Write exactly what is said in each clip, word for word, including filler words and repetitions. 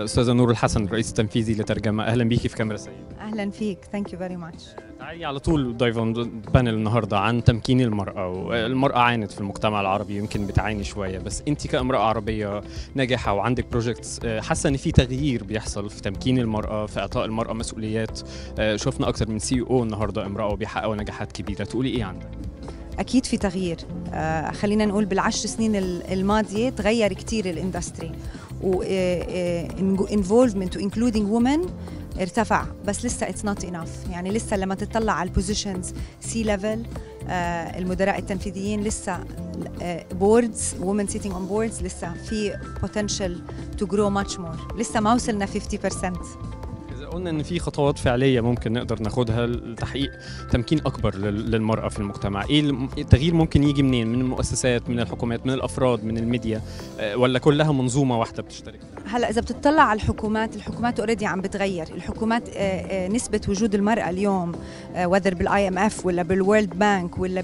أستاذة نور الحسن الرئيس التنفيذي لترجمة، أهلا بيكي في كاميرا سيد. أهلا فيك، ثانك يو فيري ماتش. تعالي على طول ضيفة بانل النهارده عن تمكين المرأة، والمرأة عانت في المجتمع العربي، يمكن بتعاني شوية، بس أنت كامرأة عربية ناجحة وعندك بروجكتس، حاسة إن في تغيير بيحصل في تمكين المرأة، في إعطاء المرأة مسؤوليات. شفنا أكثر من سي او النهارده امرأة وبيحققوا نجاحات كبيرة، تقولي إيه عنها؟ أكيد في تغيير. آه خلينا نقول بالعشر سنين الماضية تغير كتير الاندستري، و involvement و including women ارتفع، بس لسه it's not enough. يعني لسه لما تطلع على البوزيشنز سي ليفل، المدراء التنفيذيين لسه بوردز women sitting on boards لسه في potential to grow much more، لسه ما وصلنا خمسين بالمئة. قلنا ان في خطوات فعليه ممكن نقدر ناخدها لتحقيق تمكين اكبر للمراه في المجتمع. ايه التغيير ممكن يجي منين؟ من المؤسسات، من الحكومات، من الافراد، من الميديا، ولا كلها منظومه واحده بتشترك؟ هلا اذا بتطلع على الحكومات، الحكومات اوريدي عم بتغير. الحكومات نسبه وجود المراه اليوم وذر بالاي ام اف ولا بالورلد بانك ولا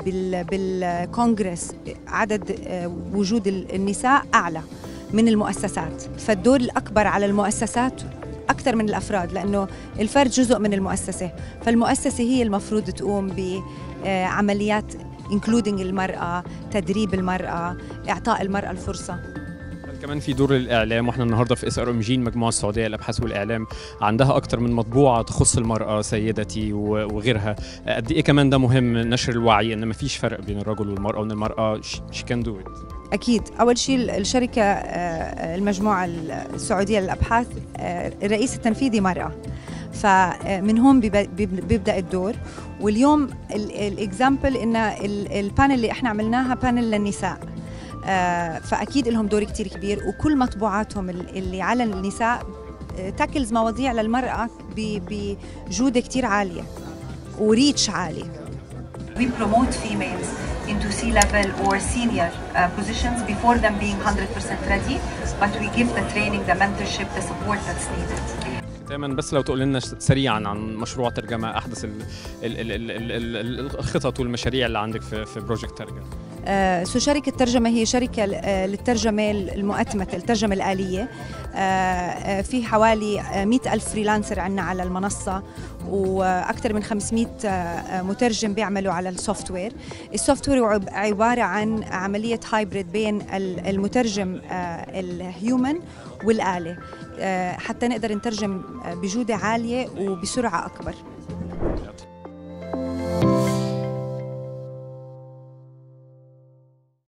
بالكونغرس، عدد وجود النساء اعلى من المؤسسات، فالدور الاكبر على المؤسسات أكثر من الأفراد، لأنه الفرد جزء من المؤسسة، فالمؤسسة هي المفروض تقوم بعمليات including المرأة، تدريب المرأة، إعطاء المرأة الفرصة. كمان في دور الإعلام، وإحنا النهاردة في اس ار ام جي المجموعة السعودية للأبحاث والإعلام عندها أكتر من مطبوعة تخص المرأة سيدتي وغيرها. قد إيه كمان ده مهم نشر الوعي إن مفيش فرق بين الرجل والمرأة، وإن المرأة she can do it. أكيد. أول شيء الشركة المجموعة السعودية للأبحاث الرئيس التنفيذي مرأة، فمن هون بيبدأ الدور. واليوم الإكزامبل إن البانل اللي إحنا عملناها بانل للنساء، فأكيد لهم دور كتير كبير، وكل مطبوعاتهم اللي على النساء تاكلز مواضيع للمرأة بجودة كتير عالية وريتش عالي. We promote females into C-level or senior uh, positions before them being one hundred percent ready, but we give the training, the mentorship, the support that's needed. تماما. بس لو تقول لنا سريعا عن مشروع ترجمة، أحدث ال ال ال ال ال الخطط والمشاريع اللي عندك في في بروجكت ترجمة. آه سو شركة ترجمة هي شركة للترجمة المؤتمتة، الترجمة الآلية. آه في حوالي مئة ألف فريلانسر عندنا على المنصة، وأكثر من خمسمئة مترجم بيعملوا على السوفت وير. السوفت وير عبارة عن عملية هايبريد بين المترجم الهيومن والآلة، حتى نقدر نترجم بجودة عالية وبسرعة أكبر.